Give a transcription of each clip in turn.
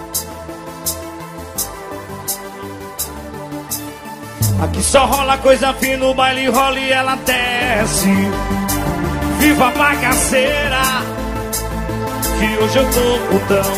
Aqui só rola coisa fina, o baile rola e ela desce. Viva a bagaceira, que hoje eu tô putão.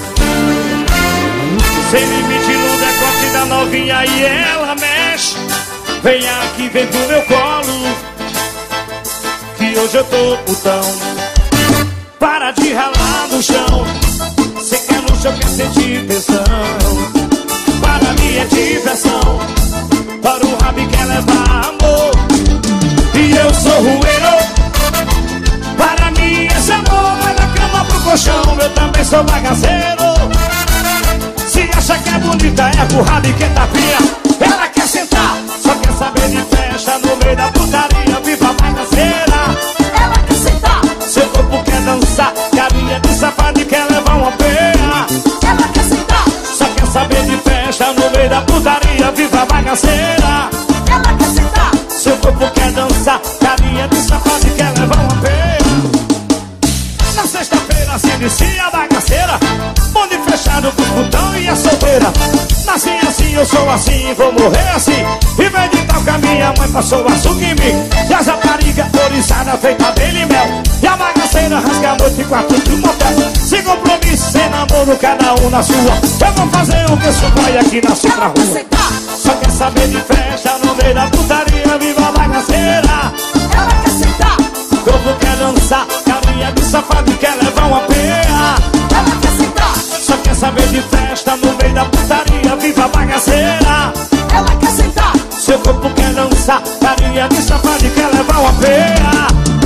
Sem limite no decote da novinha e ela mexe. Vem aqui, vem pro meu colo, que hoje eu tô putão. Para de ralar no chão, cê quer no chão, quer sentir tesão. Para mim é diversão, para o rabo quer levar amor. E eu sou rueiro, para mim esse amor vai da cama pro colchão. Eu também sou bagaceiro. Se acha que é bonita, é o rabo que tapinha. Ela quer sentar, só quer saber de festa no meio da putaria. Viva a bagaceira. Ela quer sentar, seu corpo quer dançar, carinha de safado e quer levar uma peia. ela quer sentar, Só quer saber de festa no meio da putaria. Viva a bagaceira. ela quer sentar, Seu corpo quer dançar, carinha de safado e quer levar uma peia. Na sexta-feira se inicia a bagaceira, bonde fechado pro putão e a solteira. Nasci assim, eu sou assim, vou morrer assim. E vem de tal que a minha mãe passou açúcar em mim. E as raparigas oriçadas feita abelha e mel. E a bagaceira rasga a noite com a tudo no motel. Sem compromisso, sem namoro, cada um na sua. Eu vou fazer o que eu sou pai aqui na outra ela quer rua. sentar, Só quer saber de festa no meio da putaria. Viva a bagaceira. ela quer sentar, O corpo quer dançar, carinha de safado e quer levar uma peia. ela quer sentar, Só quer saber de festa no meio da putaria. Viva a bagaceira. ela quer sentar, Seu corpo quer dançar, carinha de safado e quer levar uma peia.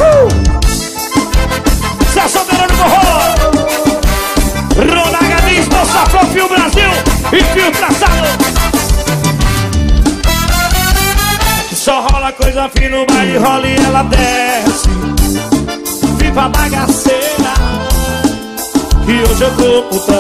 Zé Soberano do Forró, Ronagalismo, Safão, Fio Brasil e Fio Traçado. Só rola coisa fina, o baile rola e ela desce. Viva a bagaceira, que hoje eu tô putão.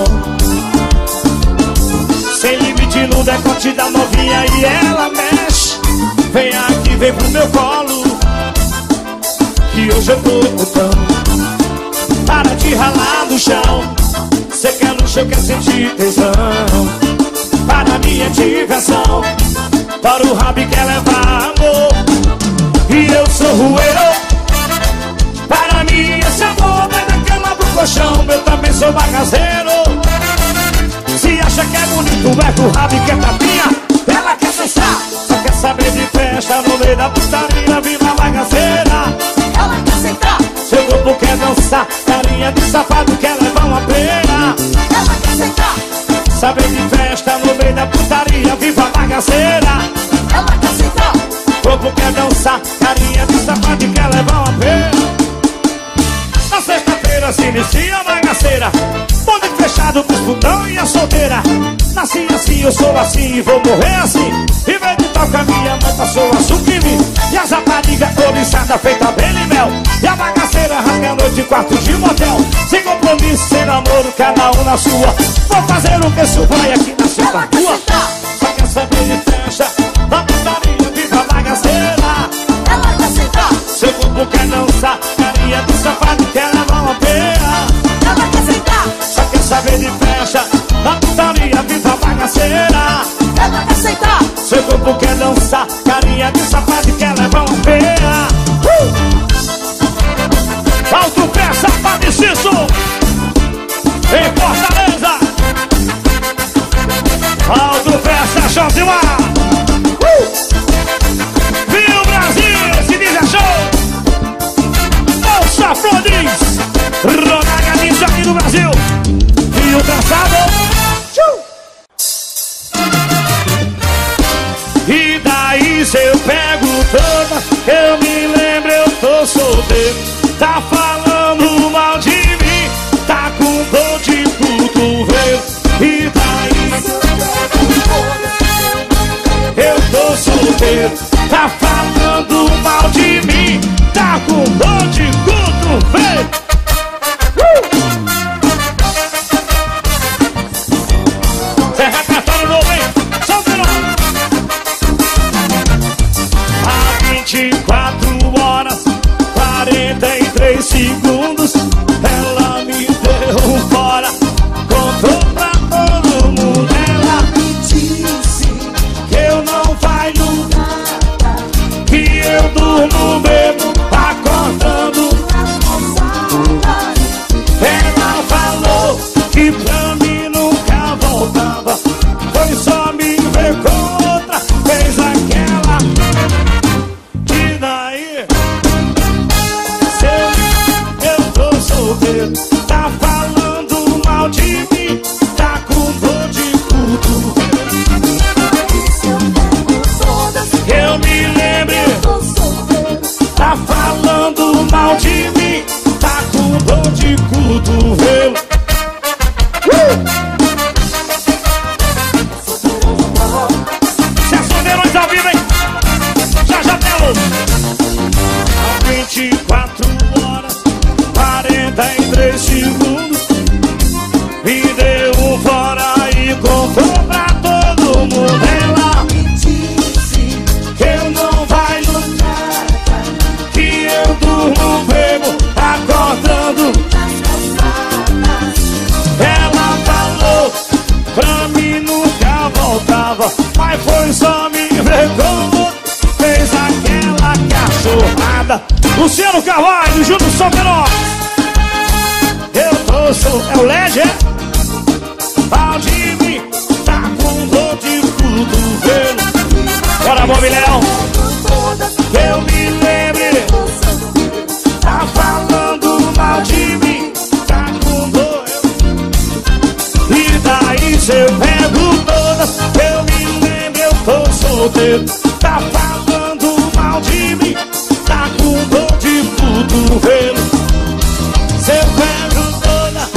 Sem limite no decote da novinha e ela mexe. Vem aqui, vem pro meu colo, que hoje eu tô putão. Para de ralar no chão, cê quer no chão, quer sentir tesão. Para mim é diversão, para o rabo quer levar amor. E eu sou rueiro, para mim esse amor vai da cama pro colchão. Eu também sou bagaceiro. Se acha que é bonito, é o rabo quer tapinha. Ela quer dançar, só quer saber de festa no meio da putaria. Viva a bagaceira. ela quer sentar, Seu corpo quer dançar, carinha de safado quer levar uma peia. ela quer sentar, Saber de festa no meio da putaria. Viva a bagaceira. ela quer sentar, Corpo quer dançar, carinha de safado e quer levar uma peia. Na sexta-feira se inicia a bagaceira, bonde fechado pros putão e a solteira. Nasci assim, eu sou assim, vou morrer assim. E vem de tal que a minha mãe passou açúcar em mim. E as raparigas oriçadas feita abelha e mel. E a bagaceira rasga a noite em quartos de motel. Sem compromisso, sem namoro, cada um na sua. Vou fazer o que isso vai aqui na sua ela quer rua. sentar, Só quer saber de festa, da putaria, viva a bagaceira. ela quer sentar, Seu corpo quer dançar, carinha de safado quer levar uma peia. ela quer sentar, Só quer saber de festa, da putaria, viva a bagaceira. ela quer sentar, Seu corpo quer dançar, carinha de safado quer levar uma peia. Alto pé, safado e ciso, em Fortaleza. Alto pé, Sérgio Zimar. Viu Brasil, esse dia é show. Bolsa Flores, Ronagalismo aqui do Brasil. Viu traçado. E daí se eu pego toda, eu me lembro, eu tô solteiro. Tá falando mal de mim, tá com dor de cotovelo. E daí eu tô solteiro. Tá falando mal de mim, tá com dor de cotovelo. Cê é repertório novo, hein? Solteiro. Há 24 horas, 43 segundos. Luciano Carvalho, Júnior Soperox. Eu tô solto. É o LED, é? Fala de mim, tá com dor de cotovelo. Bora, Bob Leão. Que eu me lembre, tá falando mal de mim, tá com dor. E daí cê pego todas, eu me lembro, eu tô solteiro. Tá falando mal de mim, tá com dor de cotovelo. Cê pego todas,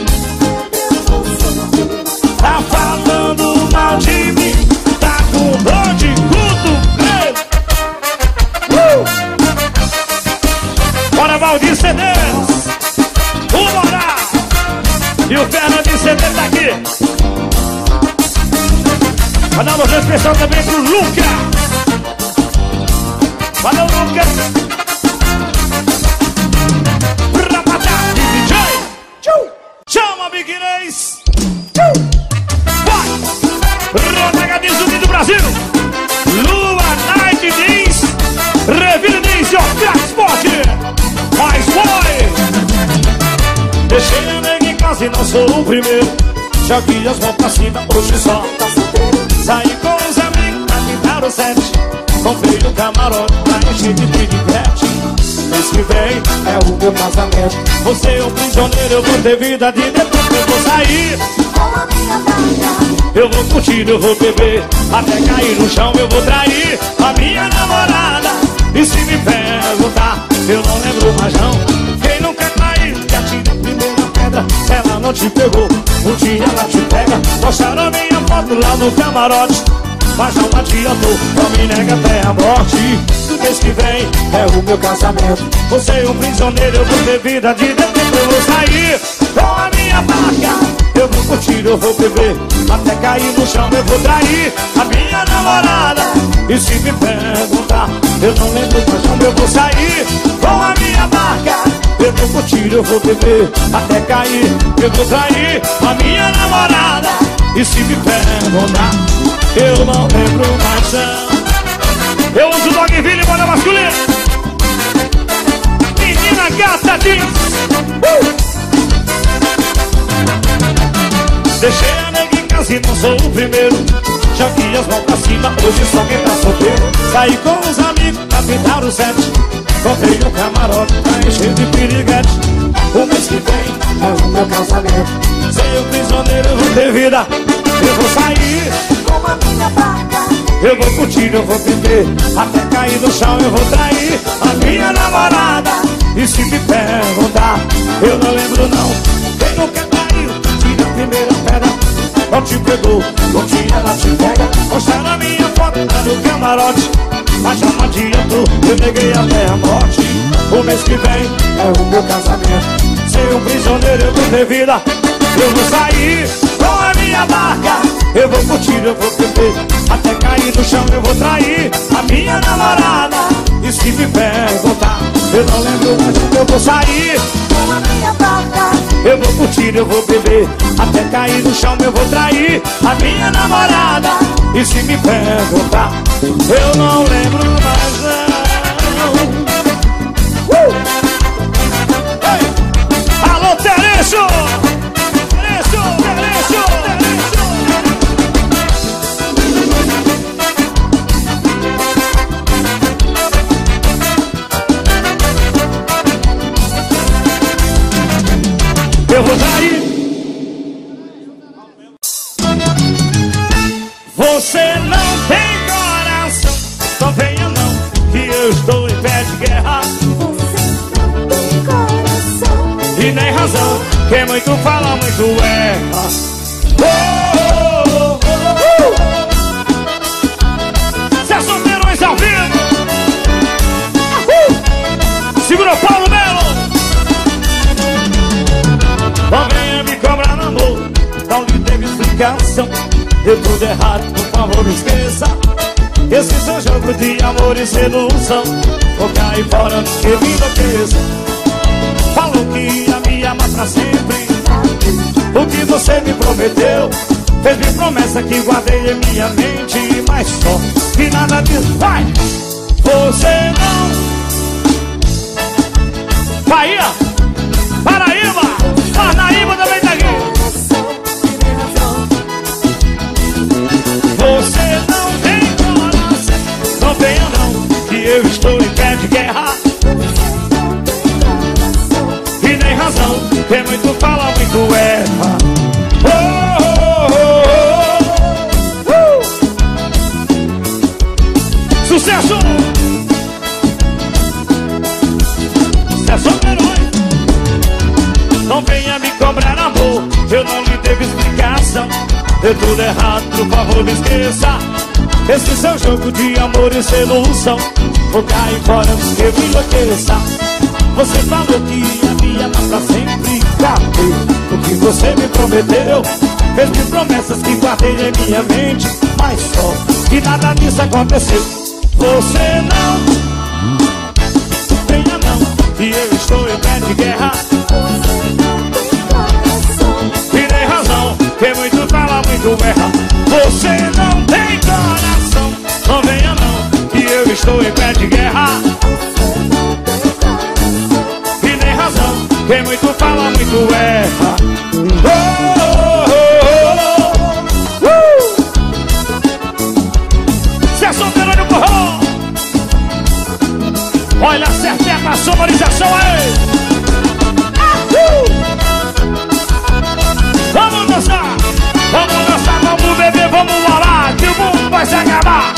tá falando mal de mim, tá com dor de cotovelo. Bora, Valdir CDs, o Moral e o Fernando CD tá aqui. Mandar um beijo especial também pro Luca. Valeu, Luca. Pra matar DJ. Chama, Big Inês. Vai. Rodagadinho do Brasil. Lua Night Diz. Revira Diz. Transporte. Mais foi. Deixei a nega em casa e não sou o primeiro. Já vi as mãos pra cima, hoje só saí com os amigos pra pintar o set. Comprei um camarote pra encher de piriguete. Mês que vem é o meu casamento. Você é um prisioneiro, eu vou ter vida de dentro. Eu vou sair com a minha barca, eu vou curtir, eu vou beber, até cair no chão eu vou trair a minha namorada. E se me perguntar, eu não lembro mais não. Quem nunca traiu, que atira a primeira pedra. Se ela não te pegou, um dia ela te pega. Mostraram minha foto lá no camarote, mas não adiantou, não me nega até a morte. No mês que vem é o meu casamento. Você é um prisioneiro, eu vou ter vida de dentro. Eu vou sair com a minha barca, eu vou curtir, eu vou beber, até cair no chão eu vou trair a minha namorada. E se me perguntar, eu não lembro mais onde eu vou sair com a minha barca. Eu vou curtir, eu vou beber, até cair, eu vou trair a minha namorada. E se me perguntar, eu não lembro mais não. Eu uso Dogville e moda masculina. Menina gata diz. Deixei a nega em casa e não sou o primeiro. Já vi as mãos pra cima, hoje só quem tá solteiro. Saí com os amigos pra pintar o set. Comprei um camarote pra encher de piriguete. O mês que vem é o meu casamento. Sem o prisioneiro eu vou ter vida. Eu vou sair com a minha barca, eu vou curtir, eu vou beber, até cair no chão eu vou trair a minha namorada. E se me perguntar, eu não lembro não. Quem nunca traiu, tira a primeira pedra. Não te pegou, um dia ela te pega. Mostraram a minha foto lá no camarote, mas já não adiantou, eu neguei até a morte. O mês que vem é o meu casamento. Ser um prisioneiro eu vou ter vida. Eu vou sair com a minha barca, eu vou curtir, eu vou beber, até cair no chão eu vou trair a minha namorada. E se me perguntar, eu não lembro mais onde eu vou sair com a minha barca, eu vou curtir, eu vou beber, até cair no chão eu vou trair a minha namorada. E se me perguntar, eu não lembro mais não. Hey! Alô, Terêncio! Eu vou sair. Você não tem coração, só venha não, que eu estou em pé de guerra. você não tem coração, E nem razão, quem muito fala, muito erra. Oh, oh, oh. Cê é solteirões ao vivo. Segura o Paulo Melo. Não venha me cobrar namoro, não lhe teve explicação. Deu tudo errado, por favor esqueça. Esse seu jogo de amor e sedução, vou cair fora que me enlouqueça. Falou que ia me amar pra sempre, o que você me prometeu. Fez-me promessa que guardei em minha mente, mas só que nada disso vai. Você não Bahia, Paraíba, Parnaíba também tá aqui. Você não tem coração, não venha não, que eu estou em pé de guerra. E nem razão, quem muito fala, muito erra. Sucesso! Sucesso, herói! Não venha me cobrar amor, eu não lhe devo explicação. Deu tudo errado, por favor me esqueça. Esse seu jogo de amor e sedução, vou cair fora antes que eu enlouqueça. Você falou que ia me amar pra sempre. Cadê o que você me prometeu? Fez-me promessas que guardei em minha mente, mas só que nada disso aconteceu. Você não venha não, que eu estou em pé de guerra. E nem razão, quem muito fala, muito erra. Você não tem coração, não venha não, que eu estou em pé de guerra. E nem razão, quem muito fala, muito erra. Olha, acertei a sonorização aí. Vamos dançar, vamos beber, vamos rolar, que o mundo vai se acabar.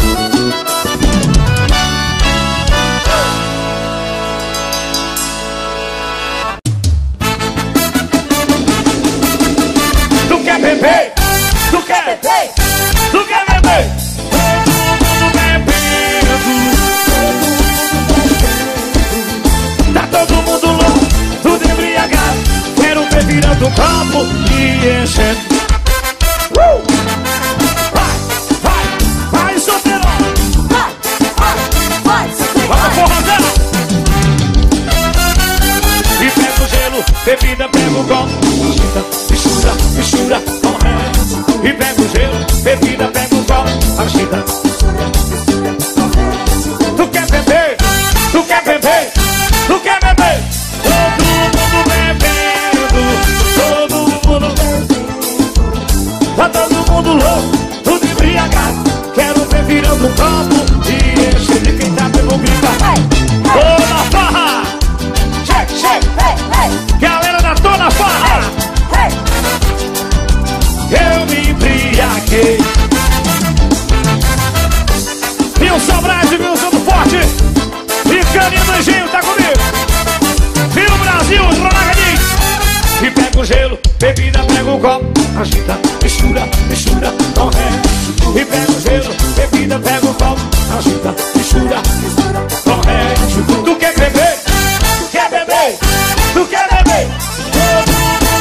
Tu quer beber? Tu quer beber? Tu quer beber? Virando o copo e enchendo. Vai, solteiro. Vai, solteiro. Vamos, forrozão. E pega o gelo, bebida, pega o copo. Mistura, mistura, correndo. E pega o gelo, bebida, pega o copo. Agita. Tu quer beber? Tu quer beber? Tu quer beber? Todo mundo bebendo. Tá todo mundo louco, tudo embriagado. Quero ver virando um copo e encher de quem tá pelo grita. Toda farra! Check, check! Galera da Toda Farra! Eu me embriaguei. E o Sobrais e o Santo Forte e Caninha do Engenho, tá comigo? E o Brasil, os Ronagadinhos. E pega o gelo, bebida, pega o copo. Agita, mistura, mistura, correndo. E pega o gelo, bebida, pega o copo. Agita, mistura, mistura, correndo. Tu quer beber? Tu quer beber? Tu quer beber? Todo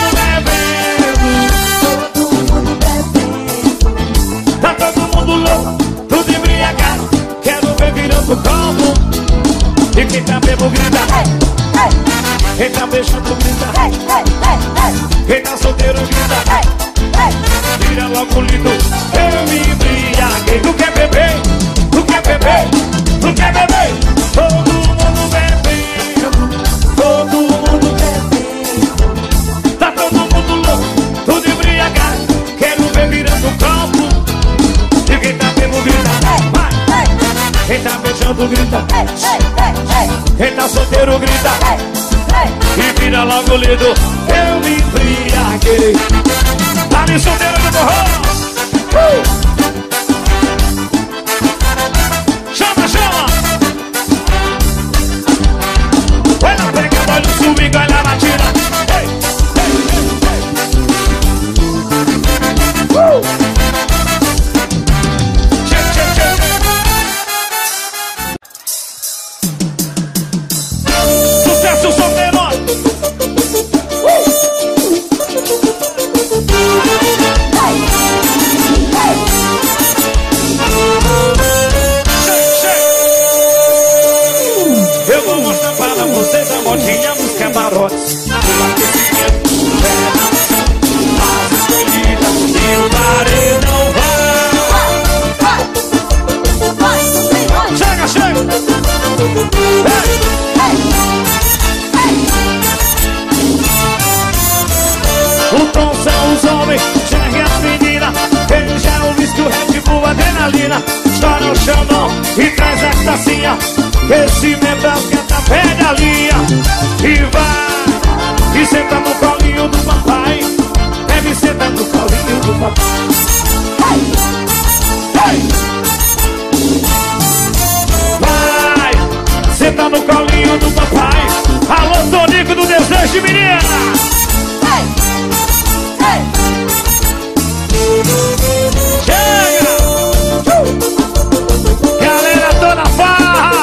mundo bebendo. Tá todo mundo louco, tudo embriagado. Quero ver virando o copo. E quem tá bebo grita. Quem tá beijando grita. Quem tá solteiro grita. Vira logo lindo, eu me embriaguei. Tu quer beber? Tu quer beber? Tu quer beber? Todo mundo bebendo. Todo mundo bebendo. Tá todo mundo louco, tudo embriagado. Quero ver virando o copo. E quem tá bebo grita. Vai. Quem tá beijando grita. Quem tá solteiro grita. E vira logo lindo, eu me embriaguei. Tá me solteiro do forró. Chama, chama. Vai na pega, olha o swing, olha a batida. Hey, hey, hey, hey. Check, check, check. Sucesso solteiro. no colinho do papai. Vai, senta no colinho do papai. Alô, Tonico do Desejo, menina. Chega! Galera, tô na farra.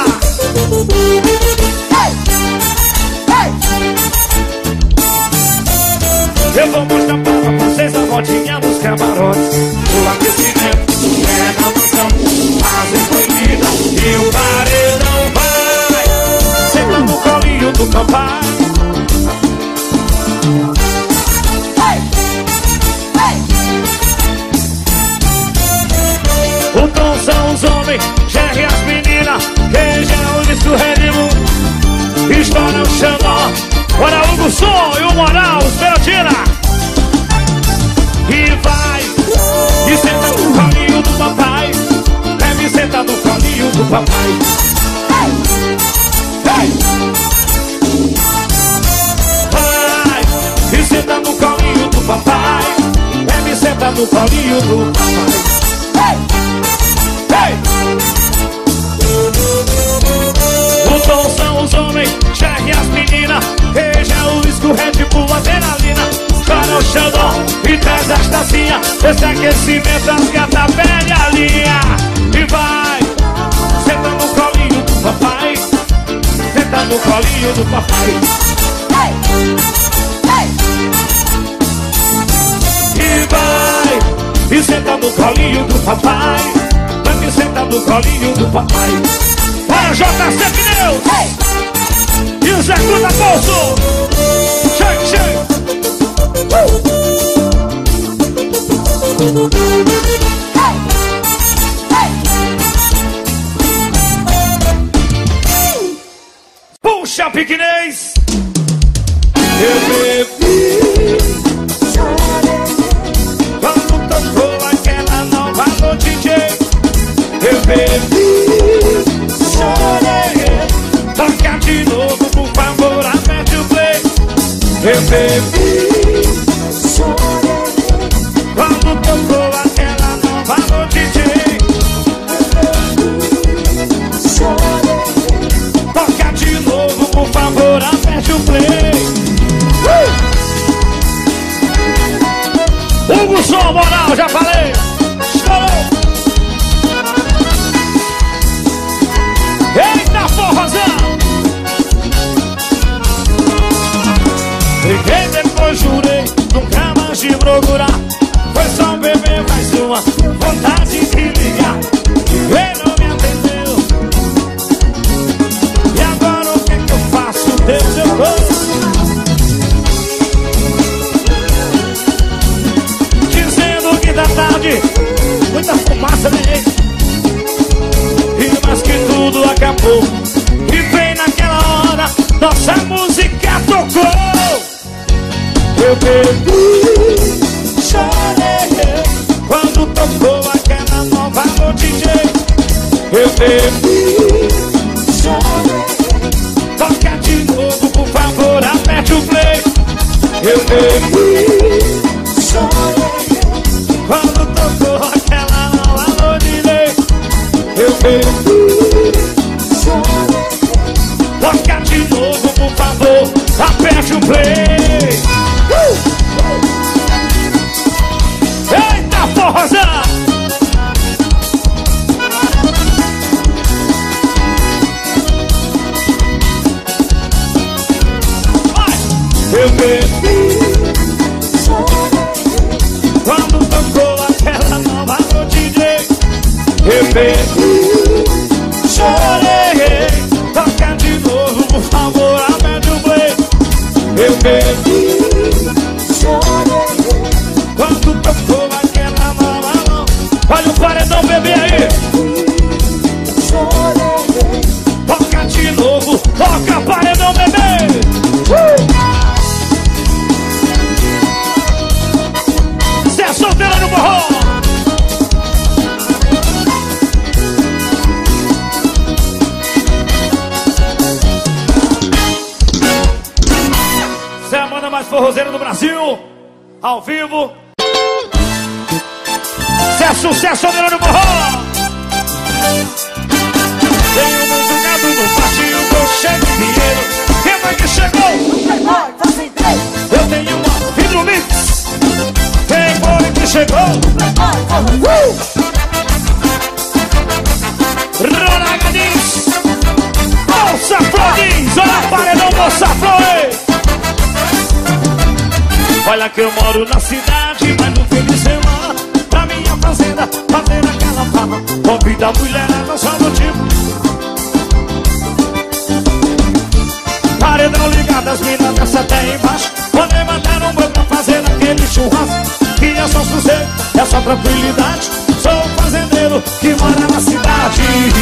Eu vou mostrar pra vocês a voltinha dos camarotes. O aquecimento é na mansão, fase proibida e o paredão vai. Senta no colinho do papai. O tom são os homens, Jerry e as meninas, quem já é o disco Red Bull. Estoura o xandó, bora Hugo Som e o Moral, os Perotina. E vai, e senta no colinho do papai. Deve sentar no colinho do papai. Vai, e senta no colinho do papai. Deve sentar no colinho do papai. O tom são os homens, Jerry e as meninas, queijo é o uísque, Red Bull, adrenalina. Chora o xandó e traz as tacinhas. Esse aquecimento as gatas perde a linha. E vai, senta no colinho do papai. Senta no colinho do papai. E vai, e senta no colinho do papai. Vai, senta no colinho do papai. Bora, JC Pneus! E o Zé Cruda Bolso! Chega, chega! Puxa, piquenês! Eu bebi, quando tocou aquela nova no DJ. Eu bebi, chorei. Toca de novo, por favor, aperte o play. Eu bebi, chorei. Quando tocou aquela nova no DJ. Eu bebi, chorei. Toca de novo, por favor, aperte o play. Hugo Som, Moral, já falei. Chorou. Eita, forrozão! Briguei, depois jurei, nunca mais te procurar. Foi só um bebê, mais uma vontade de ligar. Ele não me atendeu. E agora o que é que eu faço? Deus, eu vou. Dizendo que da tarde, muita fumaça, né? E mais que tudo acabou. E bem naquela hora, nossa música tocou. Eu bebi, chorei. Quando tocou aquela nova no DJ. Eu bebi, chorei. Toca de novo, por favor, aperte o play. Eu bebi, chorei. Quando tocou aquela nova no DJ. Eu bebi, chorei. Toca de novo, por favor, aperte o play. Eita, forrozão! Eu bebi, chorei. Quando tocou aquela nova no DJ. Eu bebi, chorei. Toca de novo, por favor, aperte o play. Eu bebi, chorei. Quando tocou aquela nova. Olha o paredão, bebê aí. Chorei. Toca de novo, toca paredão, bebê. Cê é solteiro no forró. Cê é a banda mais forrozeira do Brasil. Ao vivo. sucesso, Adriano no Borró. Tenho muito gado no pátio, tô cheio de dinheiro. Quem foi que chegou? Eu tenho uma Hidromix. Quem foi que chegou? Ronagadins. Moça Flores, olha paredão, Moça Flores. Olha que eu moro na cidade, mas no fim de semana pra minha fazenda, fazer aquela farra. Convida a mulherada só no tipo. Paredão ligado, as minas dessa até embaixo. Podem matar um boi pra fazer aquele churrasco. Que é só sossego, é só tranquilidade. Sou um fazendeiro que mora na cidade.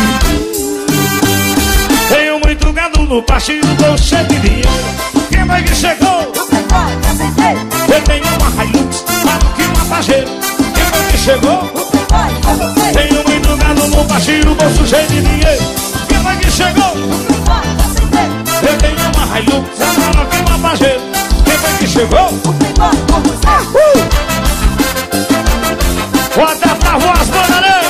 Tenho muito gado no pastinho, tô cheio de dinheiro. Quem vai que chegou? Eu tenho uma Hilux, mano que uma Pajero. Quem foi que chegou? Tenho muito gado no pastinho, bolso cheio de dinheiro. Quem foi que chegou? Eu tenho uma Hilux, mano que uma Pajero. Quem foi que chegou? Vou adaptar a voz, banana.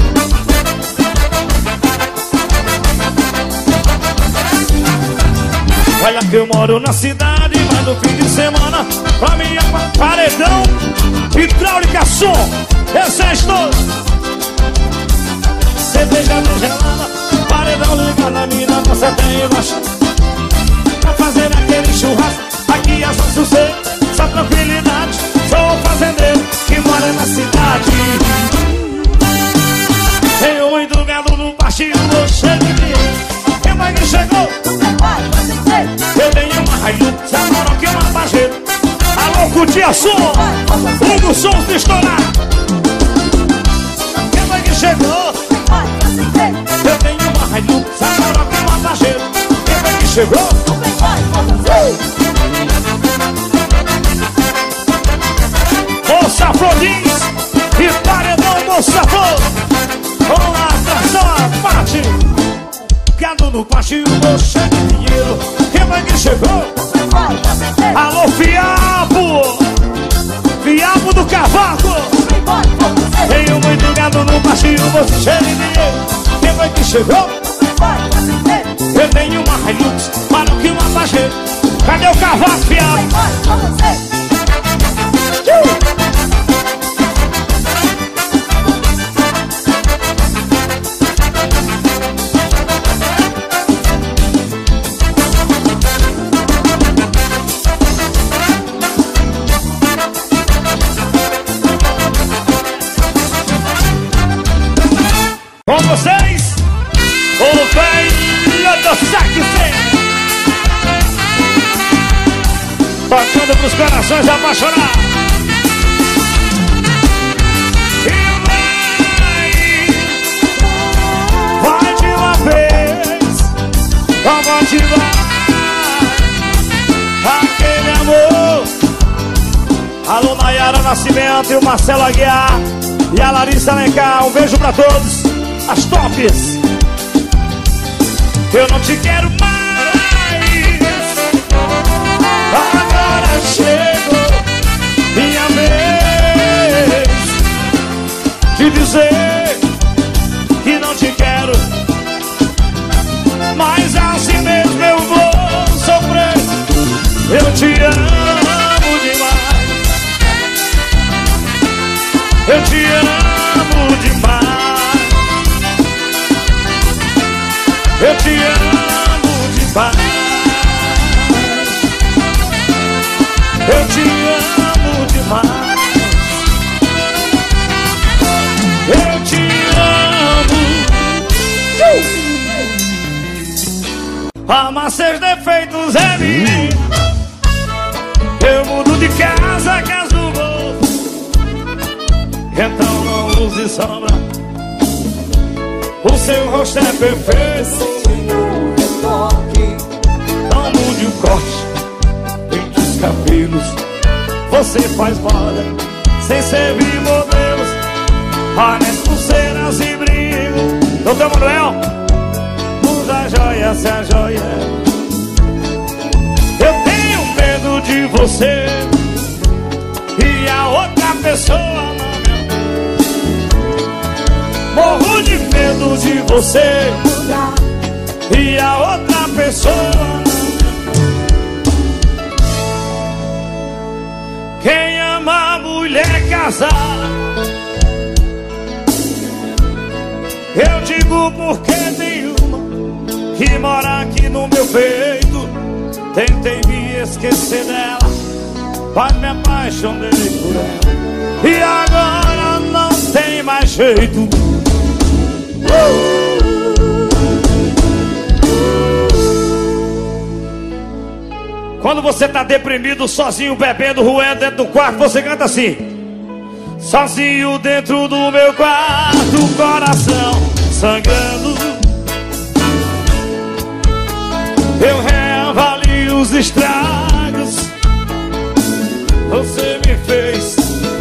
Olha que eu moro na cidade, mas no fim de semana pra mim é paredão, hidráulica, som, esse é estouro. Cerveja não gelada, paredão ligado, a mina passa até embaixo. Pra fazer aquele churrasco, aqui é só sossego, só tranquilidade. Sou um fazendeiro que mora na cidade. Tenho muito gado no pastinho, tô cheio de dinheiro. Quem vai que chegou? Eu tenho uma Hilux, agora que uma Pajero. Alô, Cutia Som, Hugo Som de estourar. Quem vai que chegou? Eu tenho uma Hilux, agora que uma Pajero. Quem vai que chegou? Moça Florins e paredão, Moça Flor. Vamos lá, atração a parte. Gado no pastinho, tô cheio de dinheiro. Quem vai que chegou? Alô, Fiapo! Fiapo do Cavaco! Tenho muito gado no pastinho, tô cheio de dinheiro. Quem vai que chegou? Eu tenho uma Hilux, mano que uma Pajero. Cadê o Cavaco, Fiapo? Com vocês, o velho do saque sem. Tocando pros corações apaixonados. E vai de uma vez, como te vai aquele amor. Alô, Nayara Nascimento e o Marcelo Aguiar e a Larissa Alencar, um beijo pra todos. As tops. Eu não te quero mais. Agora chegou minha vez de dizer que não te quero. Mas assim mesmo eu vou sofrer. Eu te amo demais. Eu te amo demais. Eu te amo demais. Eu te amo demais. Eu te amo. Amar seus defeitos é mim. Eu mudo de casa, caso vou. Então não use sombra. O seu rosto é perfeito. Não mude o corte, pinte os cabelos. Você faz moda sem servir modelos. Parece pulseiras e brilho. Doutor Manuel, muda a joia se a joia. Eu tenho medo de você e a outra pessoa não me ama. você mudar. e a outra pessoa. Quem ama a mulher casada, eu digo porque tem uma que mora aqui no meu peito. Tentei me esquecer dela, mas me apaixonei por ela, e agora não tem mais jeito. Quando você tá deprimido, sozinho, bebendo, roendo dentro do quarto, você canta assim: sozinho dentro do meu quarto, coração sangrando, eu reavalio os estragos você me fez.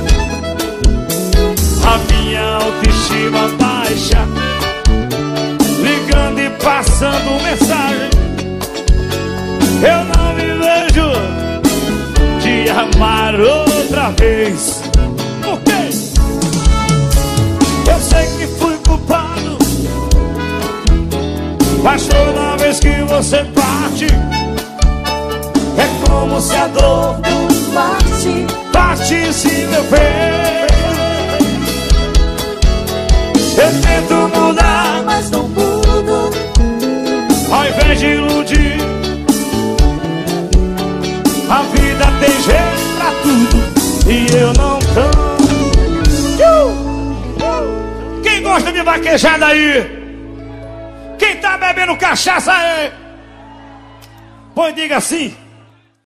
A minha autoestima baixa, ligando e passando mensagem. Eu não me vejo de amar outra vez. Por quê? Eu sei que fui culpado, mas toda vez que você parte, é como se a dor partisse meu peito. Eu tento mudar, mas não mudo. ao invés de iludir. A vida tem jeito pra tudo e eu não canto. Quem gosta de vaquejada aí? Quem tá bebendo cachaça aí? Pois diga assim: